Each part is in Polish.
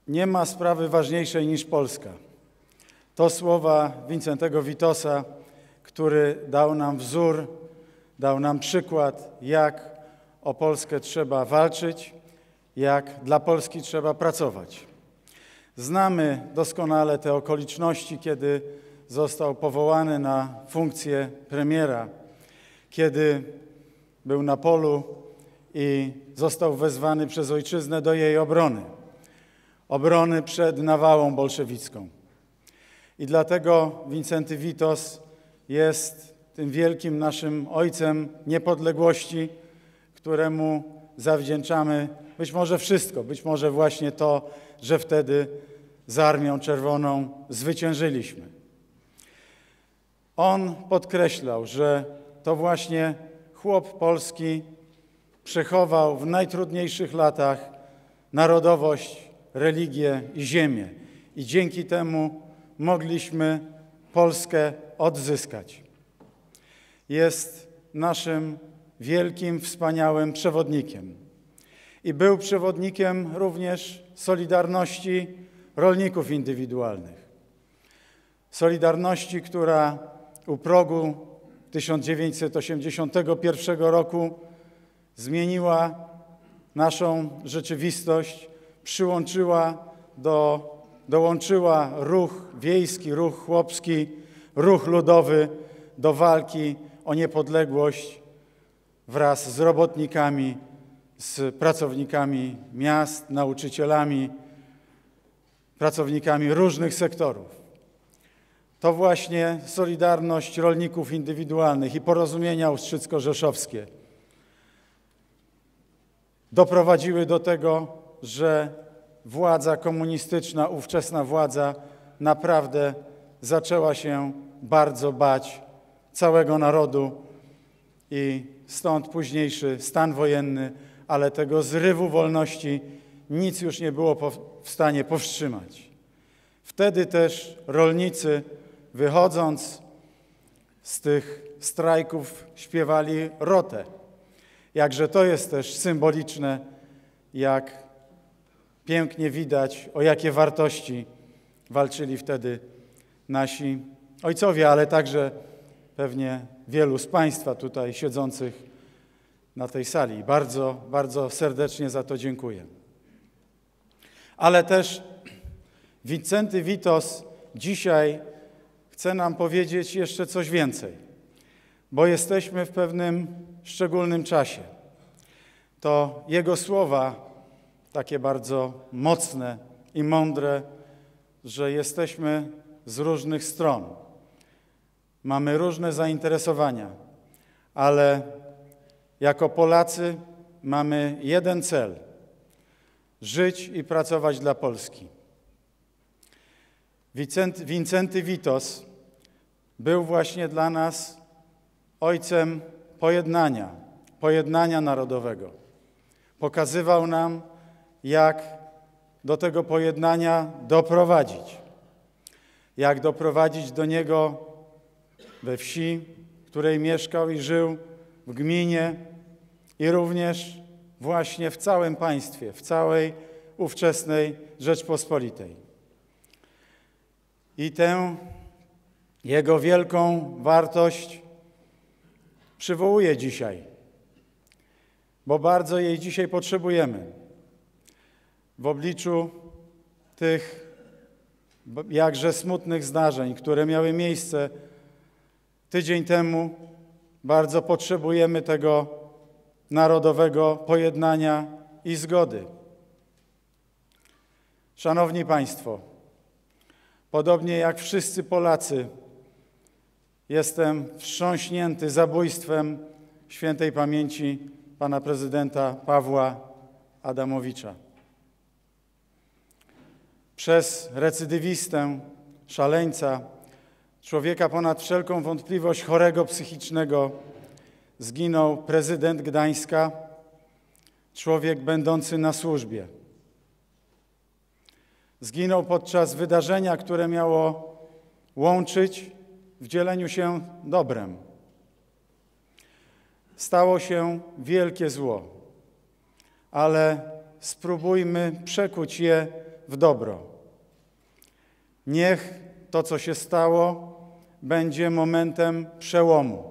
Nie ma sprawy ważniejszej niż Polska. To słowa Wincentego Witosa, który dał nam wzór, dał nam przykład, jak o Polskę trzeba walczyć, jak dla Polski trzeba pracować. Znamy doskonale te okoliczności, kiedy został powołany na funkcję premiera, kiedy był na polu i został wezwany przez ojczyznę do jej obrony przed nawałą bolszewicką. I dlatego Wincenty Witos jest tym wielkim naszym ojcem niepodległości, któremu zawdzięczamy być może wszystko, być może właśnie to, że wtedy z Armią Czerwoną zwyciężyliśmy. On podkreślał, że to właśnie chłop polski przechował w najtrudniejszych latach narodowość, religię i ziemię. I dzięki temu mogliśmy Polskę odzyskać. Jest naszym wielkim, wspaniałym przewodnikiem. I był przewodnikiem również Solidarności Rolników Indywidualnych. Solidarności, która u progu 1981 roku zmieniła naszą rzeczywistość, dołączyła ruch wiejski, ruch chłopski, ruch ludowy do walki o niepodległość wraz z robotnikami, z pracownikami miast, nauczycielami, pracownikami różnych sektorów. To właśnie Solidarność Rolników Indywidualnych i porozumienia ustrzycko-rzeszowskie doprowadziły do tego, że władza komunistyczna, ówczesna władza naprawdę zaczęła się bardzo bać całego narodu i stąd późniejszy stan wojenny, ale tego zrywu wolności nic już nie było w stanie powstrzymać. Wtedy też rolnicy, wychodząc z tych strajków, śpiewali rotę. Jakże to jest też symboliczne, jak pięknie widać, o jakie wartości walczyli wtedy nasi ojcowie, ale także pewnie wielu z Państwa tutaj siedzących na tej sali. Bardzo, bardzo serdecznie za to dziękuję. Ale też Wincenty Witos dzisiaj chce nam powiedzieć jeszcze coś więcej, bo jesteśmy w pewnym szczególnym czasie. To jego słowa, takie bardzo mocne i mądre, że jesteśmy z różnych stron. Mamy różne zainteresowania, ale jako Polacy mamy jeden cel – żyć i pracować dla Polski. Wincenty Witos był właśnie dla nas ojcem pojednania narodowego. Pokazywał nam, jak do tego pojednania doprowadzić. Jak doprowadzić do niego we wsi, w której mieszkał i żył, w gminie i również właśnie w całym państwie, w całej ówczesnej Rzeczpospolitej. I tę jego wielką wartość przywołuję dzisiaj, bo bardzo jej dzisiaj potrzebujemy. W obliczu tych jakże smutnych zdarzeń, które miały miejsce tydzień temu, bardzo potrzebujemy tego narodowego pojednania i zgody. Szanowni Państwo, podobnie jak wszyscy Polacy, jestem wstrząśnięty zabójstwem świętej pamięci pana prezydenta Pawła Adamowicza. Przez recydywistę, szaleńca, człowieka ponad wszelką wątpliwość chorego psychicznego zginął prezydent Gdańska, człowiek będący na służbie. Zginął podczas wydarzenia, które miało łączyć w dzieleniu się dobrem. Stało się wielkie zło, ale spróbujmy przekuć je w dobro. Niech to, co się stało, będzie momentem przełomu.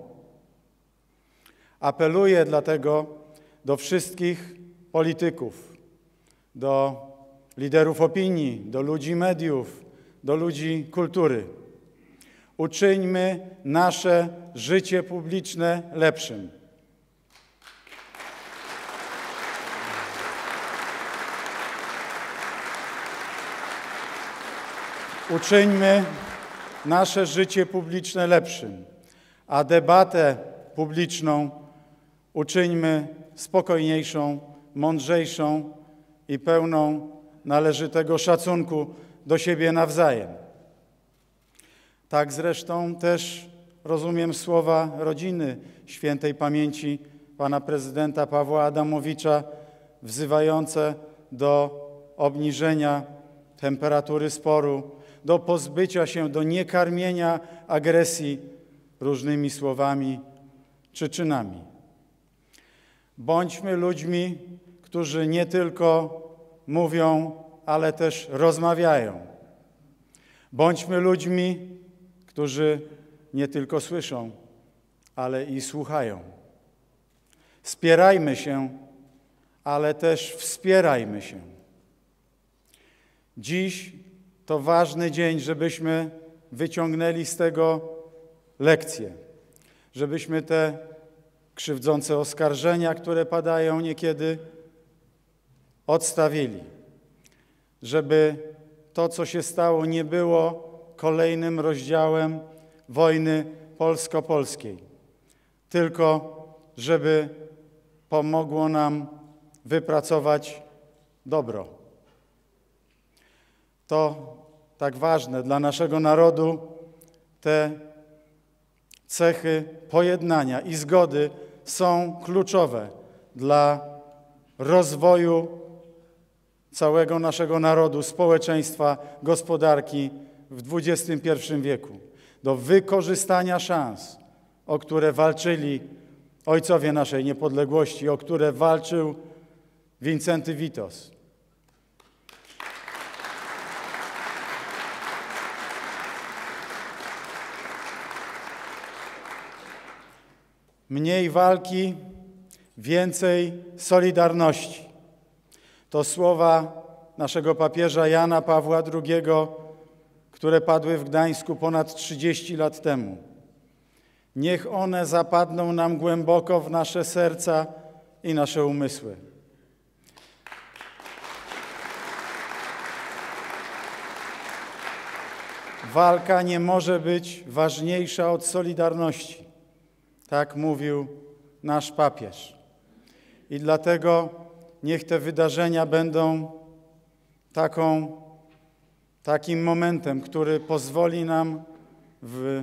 Apeluję dlatego do wszystkich polityków, do liderów opinii, do ludzi mediów, do ludzi kultury. Uczyńmy nasze życie publiczne lepszym. Uczyńmy nasze życie publiczne lepszym, a debatę publiczną uczyńmy spokojniejszą, mądrzejszą i pełną należytego szacunku do siebie nawzajem. Tak zresztą też rozumiem słowa rodziny świętej pamięci pana prezydenta Pawła Adamowicza wzywające do obniżenia temperatury sporu, do pozbycia się, do niekarmienia agresji różnymi słowami czy czynami. Bądźmy ludźmi, którzy nie tylko mówią, ale też rozmawiają. Bądźmy ludźmi, którzy nie tylko słyszą, ale i słuchają. Spierajmy się, ale też wspierajmy się. Dziś to ważny dzień, żebyśmy wyciągnęli z tego lekcje, żebyśmy te krzywdzące oskarżenia, które padają niekiedy, odstawili, żeby to, co się stało, nie było kolejnym rozdziałem wojny polsko-polskiej, tylko żeby pomogło nam wypracować dobro. To tak ważne dla naszego narodu, te cechy pojednania i zgody są kluczowe dla rozwoju całego naszego narodu, społeczeństwa, gospodarki w XXI wieku. Do wykorzystania szans, o które walczyli ojcowie naszej niepodległości, o które walczył Wincenty Witos. Mniej walki, więcej solidarności. To słowa naszego papieża Jana Pawła II, które padły w Gdańsku ponad 30 lat temu. Niech one zapadną nam głęboko w nasze serca i nasze umysły. Walka nie może być ważniejsza od solidarności. Tak mówił nasz papież. I dlatego niech te wydarzenia będą takim momentem, który pozwoli nam w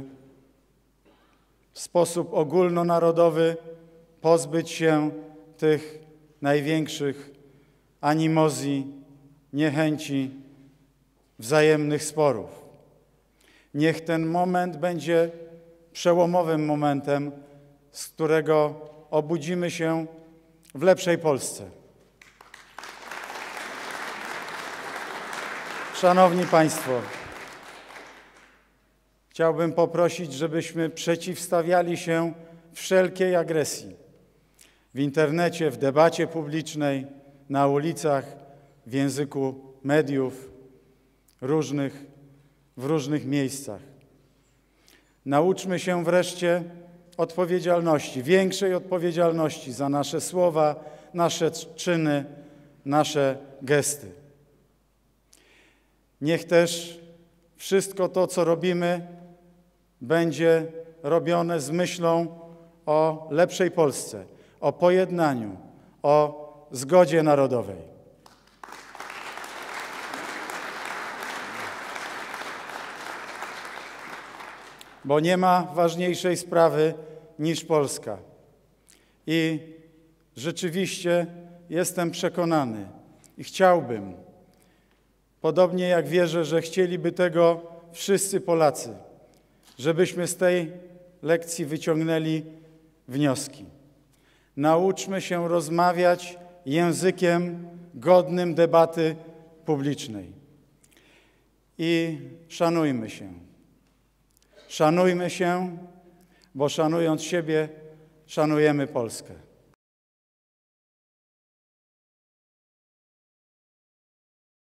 sposób ogólnonarodowy pozbyć się tych największych animozji, niechęci, wzajemnych sporów. Niech ten moment będzie przełomowym momentem, z którego obudzimy się w lepszej Polsce. Szanowni Państwo, chciałbym poprosić, żebyśmy przeciwstawiali się wszelkiej agresji w internecie, w debacie publicznej, na ulicach, w języku mediów w różnych miejscach. Nauczmy się wreszcie odpowiedzialności, większej odpowiedzialności za nasze słowa, nasze czyny, nasze gesty. Niech też wszystko to, co robimy, będzie robione z myślą o lepszej Polsce, o pojednaniu, o zgodzie narodowej. Bo nie ma ważniejszej sprawy niż Polska. I rzeczywiście jestem przekonany i chciałbym, podobnie jak wierzę, że chcieliby tego wszyscy Polacy, żebyśmy z tej lekcji wyciągnęli wnioski. Nauczmy się rozmawiać językiem godnym debaty publicznej. i szanujmy się. Szanujmy się, bo szanując siebie, szanujemy Polskę.